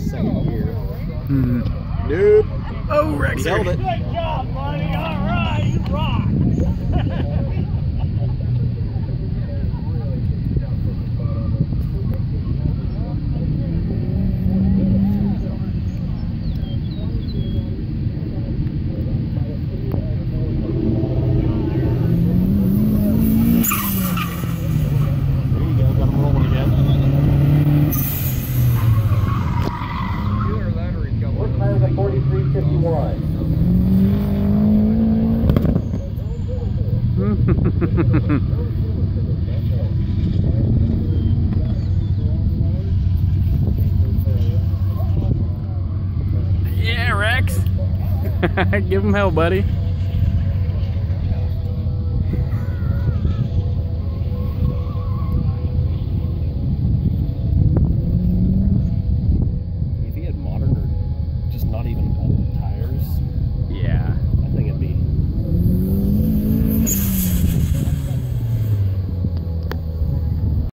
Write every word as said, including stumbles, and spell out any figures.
second gear. Hmm. Nope. Oh, Rex. He held it. Good job, buddy. All right, you rock. forty-three fifty-one. Yeah, Rex. Give him hell, buddy.